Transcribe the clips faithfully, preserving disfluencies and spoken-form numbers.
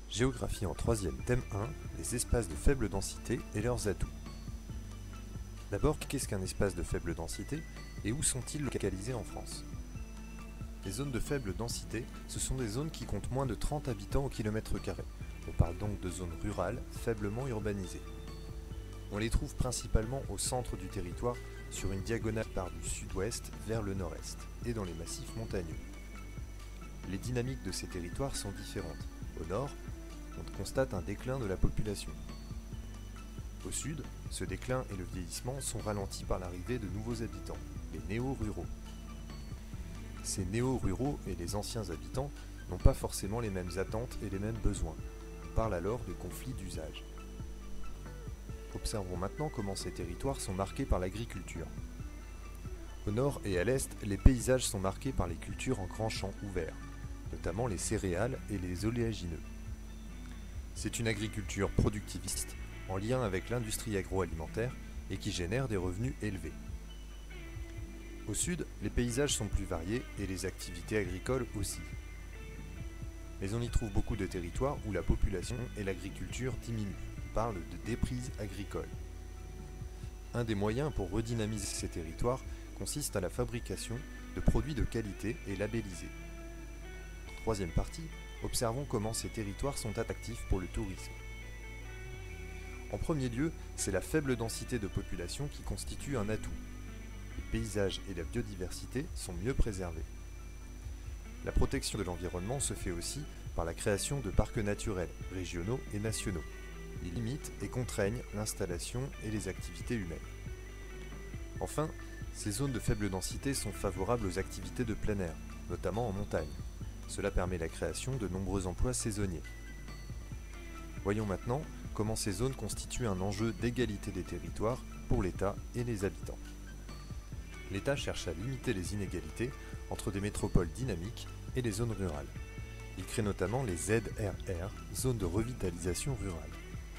Géographie en troisième, thème un, les espaces de faible densité et leurs atouts. D'abord, qu'est-ce qu'un espace de faible densité et où sont-ils localisés en France? Les zones de faible densité, ce sont des zones qui comptent moins de trente habitants au kilomètre carré. On parle donc de zones rurales, faiblement urbanisées. On les trouve principalement au centre du territoire, sur une diagonale part du sud-ouest vers le nord-est, et dans les massifs montagneux. Les dynamiques de ces territoires sont différentes. Au nord, on constate un déclin de la population. Au sud, ce déclin et le vieillissement sont ralentis par l'arrivée de nouveaux habitants, les néo-ruraux. Ces néo-ruraux et les anciens habitants n'ont pas forcément les mêmes attentes et les mêmes besoins. On parle alors de conflits d'usage. Observons maintenant comment ces territoires sont marqués par l'agriculture. Au nord et à l'est, les paysages sont marqués par les cultures en grands champs ouverts, notamment les céréales et les oléagineux. C'est une agriculture productiviste, en lien avec l'industrie agroalimentaire et qui génère des revenus élevés. Au sud, les paysages sont plus variés et les activités agricoles aussi. Mais on y trouve beaucoup de territoires où la population et l'agriculture diminuent. On parle de déprise agricole. Un des moyens pour redynamiser ces territoires consiste à la fabrication de produits de qualité et labellisés. Troisième partie, observons comment ces territoires sont attractifs pour le tourisme. En premier lieu, c'est la faible densité de population qui constitue un atout. Les paysages et la biodiversité sont mieux préservés. La protection de l'environnement se fait aussi par la création de parcs naturels, régionaux et nationaux. Ils limitent et contraignent l'installation et les activités humaines. Enfin, ces zones de faible densité sont favorables aux activités de plein air, notamment en montagne. Cela permet la création de nombreux emplois saisonniers. Voyons maintenant comment ces zones constituent un enjeu d'égalité des territoires pour l'État et les habitants. L'État cherche à limiter les inégalités entre des métropoles dynamiques et les zones rurales. Il crée notamment les Z R R, zones de revitalisation rurale.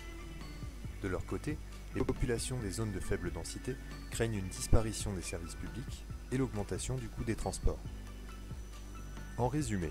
De leur côté, les populations des zones de faible densité craignent une disparition des services publics et l'augmentation du coût des transports. En résumé,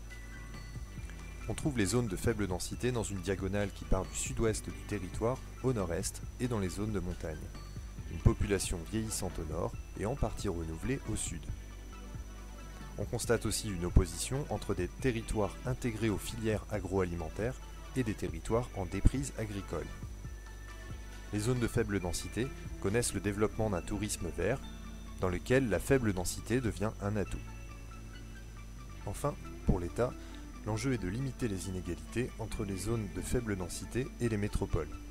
on trouve les zones de faible densité dans une diagonale qui part du sud-ouest du territoire au nord-est et dans les zones de montagne. Une population vieillissante au nord et en partie renouvelée au sud. On constate aussi une opposition entre des territoires intégrés aux filières agroalimentaires et des territoires en déprise agricole. Les zones de faible densité connaissent le développement d'un tourisme vert, dans lequel la faible densité devient un atout. Enfin, pour l'État, l'enjeu est de limiter les inégalités entre les zones de faible densité et les métropoles.